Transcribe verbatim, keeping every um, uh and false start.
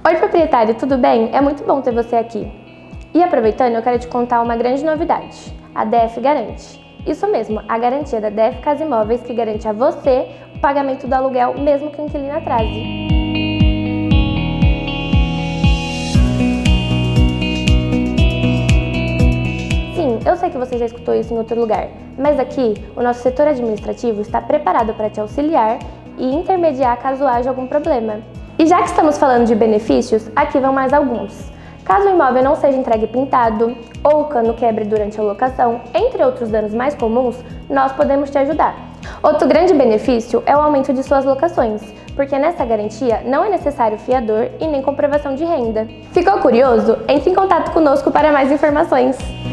Oi proprietário, tudo bem? É muito bom ter você aqui. E aproveitando, eu quero te contar uma grande novidade. A D F Garante. Isso mesmo, a garantia da D F Casa Imóveis que garante a você o pagamento do aluguel mesmo que o inquilino atrase. Sim, eu sei que você já escutou isso em outro lugar, mas aqui o nosso setor administrativo está preparado para te auxiliar e intermediar caso haja algum problema. E já que estamos falando de benefícios, aqui vão mais alguns. Caso o imóvel não seja entregue pintado ou o cano quebre durante a locação, entre outros danos mais comuns, nós podemos te ajudar. Outro grande benefício é o aumento de suas locações, porque nessa garantia não é necessário fiador e nem comprovação de renda. Ficou curioso? Entre em contato conosco para mais informações.